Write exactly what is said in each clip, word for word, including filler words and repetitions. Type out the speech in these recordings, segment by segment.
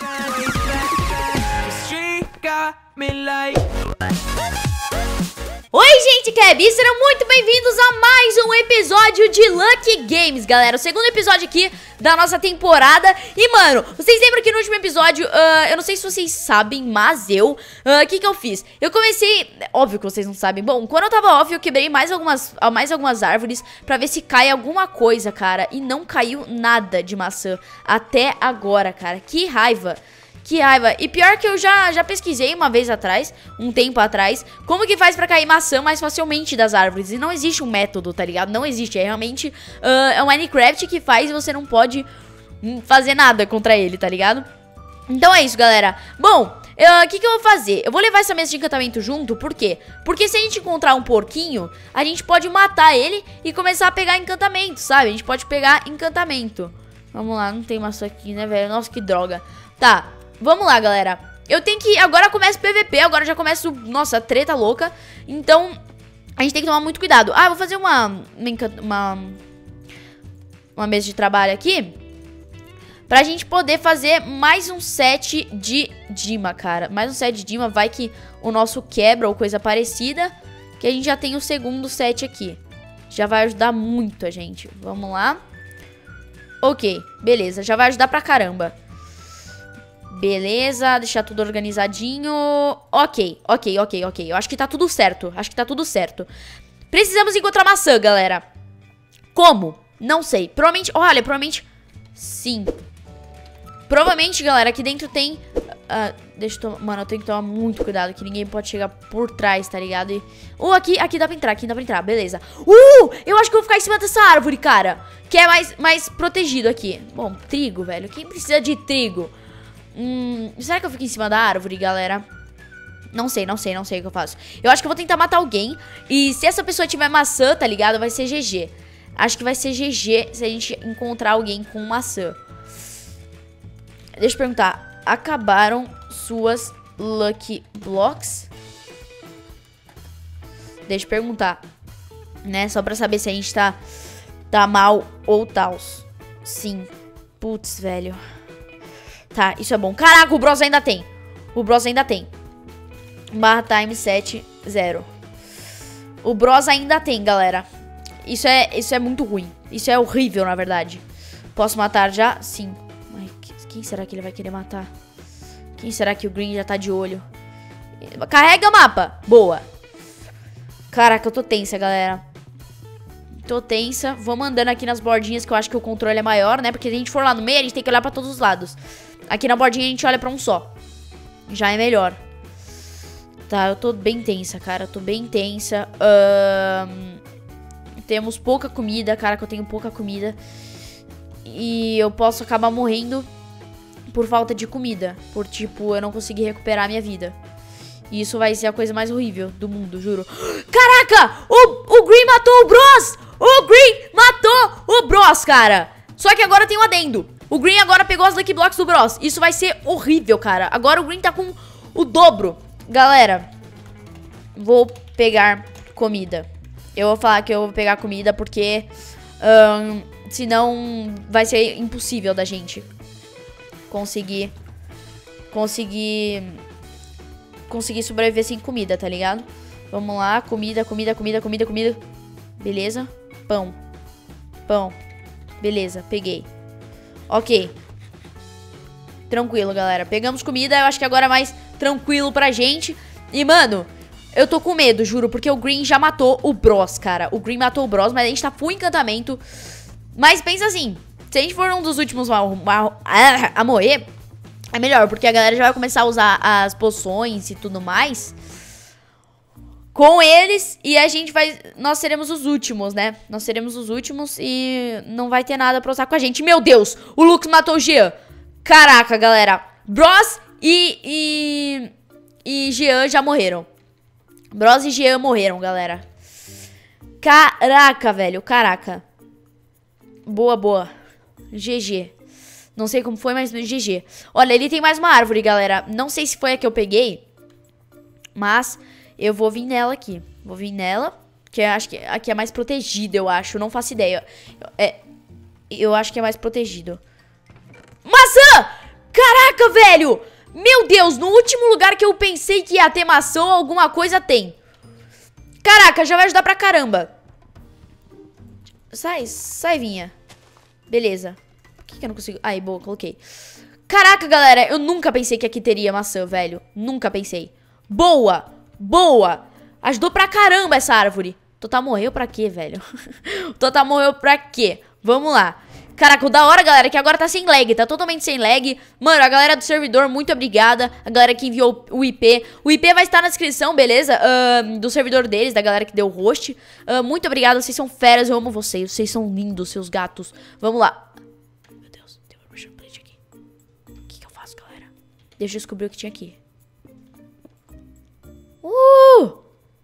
Oi, gente, que é Bi, serão muito bem-vindos a mais um episódio de Lucky Games, galera. O segundo episódio aqui da nossa temporada. E, mano, vocês lembram que no último episódio, uh, eu não sei se vocês sabem, mas eu, o uh, que que eu fiz? Eu comecei, óbvio que vocês não sabem. Bom, quando eu tava off, eu quebrei mais algumas, mais algumas árvores pra ver se cai alguma coisa, cara. E não caiu nada de maçã até agora, cara. Que raiva. Que raiva. E pior que eu já, já pesquisei uma vez atrás, um tempo atrás, como que faz pra cair maçã mais facilmente das árvores. E não existe um método, tá ligado? Não existe. É realmente uh, é um Minecraft que faz e você não pode fazer nada contra ele, tá ligado? Então é isso, galera. Bom, o uh, que que eu vou fazer? Eu vou levar essa mesa de encantamento junto, por quê? Porque se a gente encontrar um porquinho, a gente pode matar ele e começar a pegar encantamento, sabe? A gente pode pegar encantamento. Vamos lá, não tem maçã aqui, né, velho? Nossa, que droga. Tá. Vamos lá, galera. Eu tenho que... Agora começa o P V P. Agora já começa o... Nossa, treta louca. Então, a gente tem que tomar muito cuidado. Ah, vou fazer uma... Uma... Uma mesa de trabalho aqui. Pra gente poder fazer mais um set de Dima, cara. Mais um set de Dima. Vai que o nosso quebra ou coisa parecida. Que a gente já tem o segundo set aqui. Já vai ajudar muito a gente. Vamos lá. Ok, beleza. Já vai ajudar pra caramba. Beleza, deixar tudo organizadinho. Ok, ok, ok, ok. Eu acho que tá tudo certo. Acho que tá tudo certo. Precisamos encontrar maçã, galera. Como? Não sei. Provavelmente... Olha, provavelmente... Sim. Provavelmente, galera, aqui dentro tem... Uh, deixa eu tomar... Mano, eu tenho que tomar muito cuidado, que ninguém pode chegar por trás, tá ligado? E... Uh, aqui, aqui dá pra entrar, aqui dá pra entrar. Beleza. Uh, eu acho que eu vou ficar em cima dessa árvore, cara. Que é mais, mais protegido aqui. Bom, trigo, velho. Quem precisa de trigo? Hum, será que eu fico em cima da árvore, galera? Não sei, não sei, não sei o que eu faço. Eu acho que eu vou tentar matar alguém. E se essa pessoa tiver maçã, tá ligado? Vai ser G G. Acho que vai ser G G se a gente encontrar alguém com maçã. Deixa eu perguntar. Acabaram suas Lucky Blocks? Deixa eu perguntar. Né? Só pra saber se a gente tá, tá mal ou tal. Sim. Putz, velho. Tá, isso é bom. Caraca, o Bros ainda tem. O Bros ainda tem. Barra time sete zero. O Bros ainda tem, galera. Isso é, isso é muito ruim. Isso é horrível, na verdade. Posso matar já? Sim. Ai, quem será que ele vai querer matar? Quem será que o Green já tá de olho? Carrega o mapa. Boa. Caraca, eu tô tensa, galera. Tô tensa. Vamos andando aqui nas bordinhas, que eu acho que o controle é maior, né? Porque se a gente for lá no meio, a gente tem que olhar pra todos os lados. Aqui na bordinha a gente olha pra um só. Já é melhor. Tá, eu tô bem tensa, cara. Eu tô bem tensa. Um, temos pouca comida, cara, que eu tenho pouca comida. E eu posso acabar morrendo por falta de comida. Por, tipo, eu não conseguir recuperar a minha vida. E isso vai ser a coisa mais horrível do mundo, juro. Caraca! O, o Green matou o Bros! O Green matou o Bros, cara! Só que agora tem um adendo. O Green agora pegou as Lucky Blocks do Bros. Isso vai ser horrível, cara. Agora o Green tá com o dobro. Galera, vou pegar comida. Eu vou falar que eu vou pegar comida porque... Um, senão vai ser impossível da gente conseguir... Conseguir... Conseguir sobreviver sem comida, tá ligado? Vamos lá, comida, comida, comida, comida, comida. Beleza. Pão. Pão. Beleza, peguei. Ok. Tranquilo, galera. Pegamos comida, eu acho que agora é mais tranquilo pra gente. E, mano, eu tô com medo, juro, porque o Green já matou o Bros, cara. O Green matou o Bros, mas a gente tá full encantamento. Mas pensa assim, se a gente for um dos últimos a, a, a morrer, é melhor, porque a galera já vai começar a usar as poções e tudo mais com eles, e a gente vai... Nós seremos os últimos, né? Nós seremos os últimos e não vai ter nada pra usar com a gente. Meu Deus! O Lux matou o Jean. Caraca, galera. Bros e... E, e Jean já morreram. Bros e Jean morreram, galera. Caraca, velho. Caraca. Boa, boa. G G. Não sei como foi, mas G G. Olha, ele tem mais uma árvore, galera. Não sei se foi a que eu peguei, mas... Eu vou vir nela aqui. Vou vir nela. Que eu acho que aqui é mais protegida, eu acho. Não faço ideia. É, eu acho que é mais protegido. Maçã! Caraca, velho! Meu Deus, no último lugar que eu pensei que ia ter maçã ou alguma coisa, tem. Caraca, já vai ajudar pra caramba. Sai, sai, vinha. Beleza. Por que, que eu não consigo? Aí, boa, coloquei. Caraca, galera, eu nunca pensei que aqui teria maçã, velho. Nunca pensei. Boa, boa. Ajudou pra caramba essa árvore. Total morreu pra quê, velho? Total morreu pra quê? Vamos lá. Caraca, o da hora, galera, que agora tá sem lag, tá totalmente sem lag. Mano, a galera do servidor, muito obrigada. A galera que enviou o I P. O I P vai estar na descrição, beleza? Uh, do servidor deles, da galera que deu o host. Uh, muito obrigada, vocês são feras, eu amo vocês. Vocês são lindos, seus gatos. Vamos lá. Meu Deus, tem uma pressure plate aqui. O que que eu faço, galera? Deixa eu descobrir o que tinha aqui. Uh!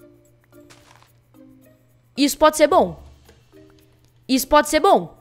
Isso pode ser bom. Isso pode ser bom.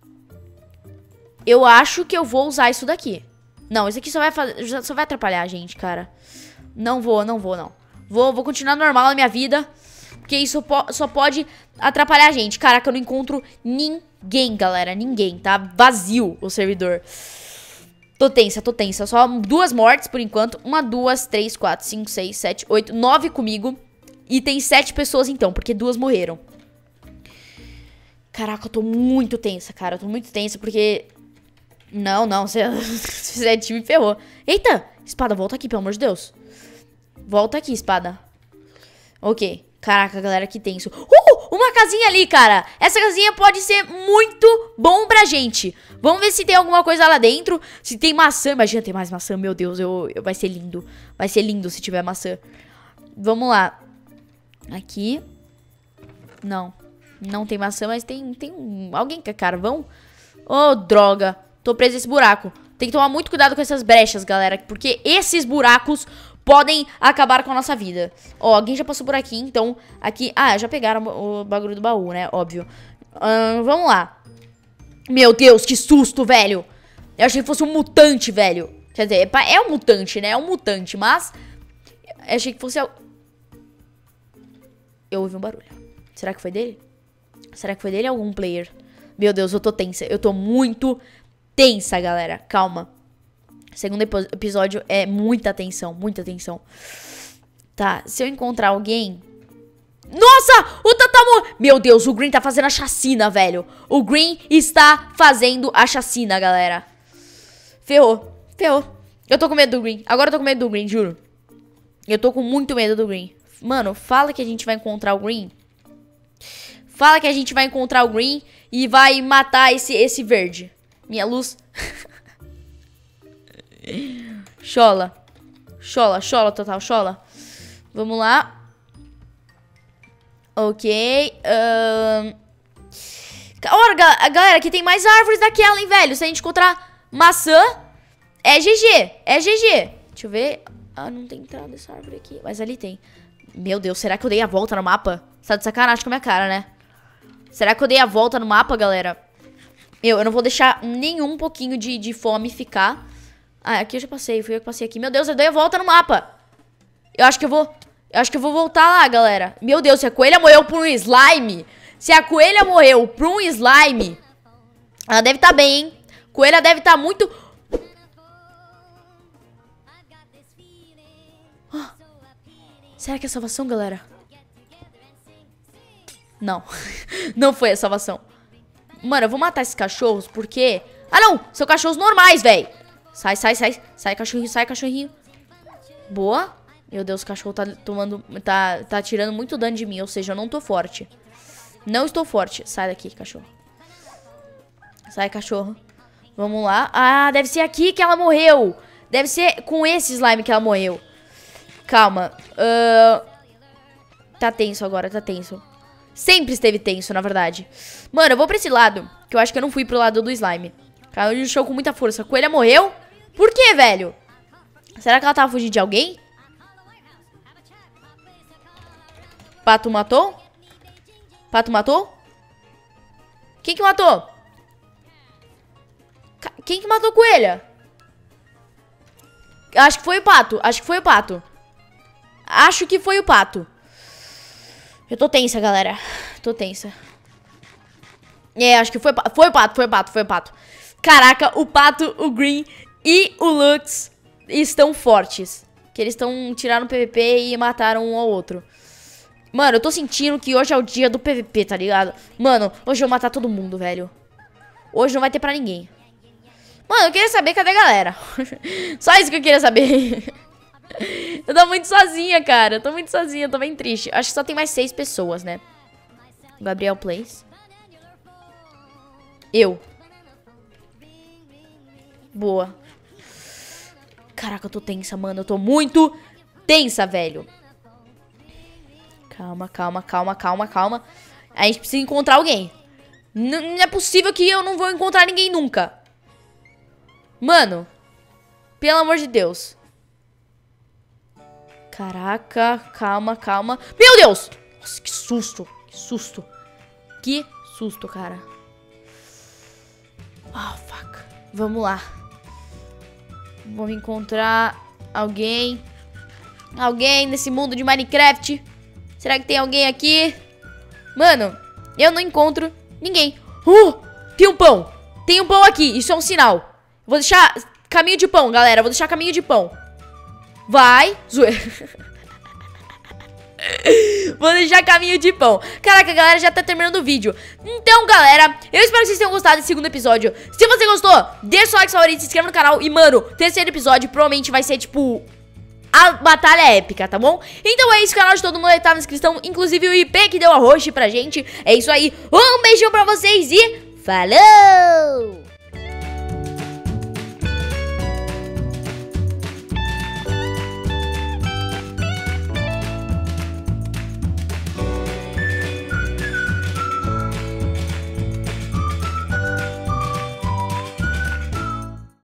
Eu acho que eu vou usar isso daqui. Não, isso aqui só vai, fazer, só vai atrapalhar a gente, cara. Não vou, não vou, não. Vou, vou continuar normal na minha vida. Porque isso po só pode atrapalhar a gente. Caraca, eu não encontro ninguém, galera. Ninguém, tá? Vazio o servidor. Tô tensa, tô tensa. Só duas mortes por enquanto. Uma, duas, três, quatro, cinco, seis, sete, oito, nove comigo. E tem sete pessoas então, porque duas morreram. Caraca, eu tô muito tensa, cara. Eu tô muito tensa porque... Não, não, se fizer time, ferrou. Eita, espada, volta aqui, pelo amor de Deus. Volta aqui, espada. Ok, caraca, galera, que tenso. Uh, uma casinha ali, cara. Essa casinha pode ser muito bom pra gente. Vamos ver se tem alguma coisa lá dentro. Se tem maçã, imagina ter mais maçã, meu Deus, eu, eu, vai ser lindo. Vai ser lindo se tiver maçã. Vamos lá. Aqui. Não, não tem maçã, mas tem, tem um, alguém quer carvão? Oh, droga. Tô preso nesse buraco. Tem que tomar muito cuidado com essas brechas, galera. Porque esses buracos podem acabar com a nossa vida. Ó, alguém já passou por aqui, então... Aqui... Ah, já pegaram o bagulho do baú, né? Óbvio. Uh, vamos lá. Meu Deus, que susto, velho. Eu achei que fosse um mutante, velho. Quer dizer, é um mutante, né? É um mutante, mas... Eu achei que fosse... Eu ouvi um barulho. Será que foi dele? Será que foi dele ou algum player? Meu Deus, eu tô tensa. Eu tô muito... tensa, galera. Calma. Segundo episódio é muita tensão, muita tensão. Tá, se eu encontrar alguém... Nossa! O Tatamu... Meu Deus, o Green tá fazendo a chacina, velho. O Green está fazendo a chacina, galera. Ferrou. Ferrou. Eu tô com medo do Green. Agora eu tô com medo do Green, juro. Eu tô com muito medo do Green. Mano, fala que a gente vai encontrar o Green. Fala que a gente vai encontrar o Green e vai matar esse, esse verde. Minha luz. Chola. Chola, chola total, chola. Vamos lá. Ok. Um... Olha, galera, aqui tem mais árvores daquela, hein, velho. Se a gente encontrar maçã, é G G. É G G. Deixa eu ver. Ah, não tem entrada essa árvore aqui. Mas ali tem. Meu Deus, será que eu dei a volta no mapa? Você tá de sacanagem com a minha cara, né? Será que eu dei a volta no mapa, galera? Eu, eu não vou deixar nenhum pouquinho de, de fome ficar. Ah, aqui eu já passei, fui eu que passei aqui. Meu Deus, eu dei a volta no mapa. Eu acho que eu vou... Eu acho que eu vou voltar lá, galera. Meu Deus, se a coelha morreu por um slime... Se a coelha morreu por um slime... Ela deve estar bem, hein? Coelha deve estar muito... Ah, será que é salvação, galera? Não. Não foi a salvação. Mano, eu vou matar esses cachorros porque... Ah, não! São cachorros normais, velho. Sai, sai, sai. Sai, cachorrinho, sai, cachorrinho. Boa. Meu Deus, o cachorro tá tomando... Tá, tá tirando muito dano de mim. Ou seja, eu não tô forte. Não estou forte. Sai daqui, cachorro. Sai, cachorro. Vamos lá. Ah, deve ser aqui que ela morreu. Deve ser com esse slime que ela morreu. Calma. Uh... Tá tenso agora, tá tenso. Sempre esteve tenso, na verdade. Mano, eu vou pra esse lado, que eu acho que eu não fui pro lado do slime. Caiu no chão com muita força. A coelha morreu? Por quê, velho? Será que ela tava fugindo de alguém? Pato matou? Pato matou? Quem que matou? Quem que matou a coelha? Acho que foi o pato. Acho que foi o pato. Acho que foi o pato. Eu tô tensa, galera. Tô tensa. É, acho que foi, foi o pato, foi o pato, foi o pato. Caraca, o pato, o Green e o Lux estão fortes. Que eles estão tirando o P V P e mataram um ao outro. Mano, eu tô sentindo que hoje é o dia do P V P, tá ligado? Mano, hoje eu vou matar todo mundo, velho. Hoje não vai ter pra ninguém. Mano, eu queria saber cadê a galera. Só isso que eu queria saber. Eu tô muito sozinha, cara. Eu tô muito sozinha, eu tô bem triste. Acho que só tem mais seis pessoas, né? Gabriel Plays. Eu. Boa. Caraca, eu tô tensa, mano. Eu tô muito tensa, velho. Calma, calma, calma, calma, calma. A gente precisa encontrar alguém. N- não é possível que eu não vou encontrar ninguém nunca. Mano. Pelo amor de Deus. Caraca, calma, calma. Meu Deus! Nossa, que susto. Que susto. Que susto, cara. Oh, fuck. Vamos lá. Vamos encontrar alguém. Alguém nesse mundo de Minecraft. Será que tem alguém aqui? Mano, eu não encontro ninguém. Uh, tem um pão. Tem um pão aqui, isso é um sinal. Vou deixar caminho de pão, galera. Vou deixar caminho de pão. Vai. Zoeira. Vou deixar caminho de pão. Caraca, a galera já tá terminando o vídeo. Então, galera, eu espero que vocês tenham gostado desse segundo episódio. Se você gostou, deixa o like favorito, se inscreva no canal. E, mano, o terceiro episódio provavelmente vai ser, tipo, a batalha épica, tá bom? Então é isso, o canal de todo mundo tá na descrição. Inclusive o I P que deu a host pra gente. É isso aí, um beijinho pra vocês e falou!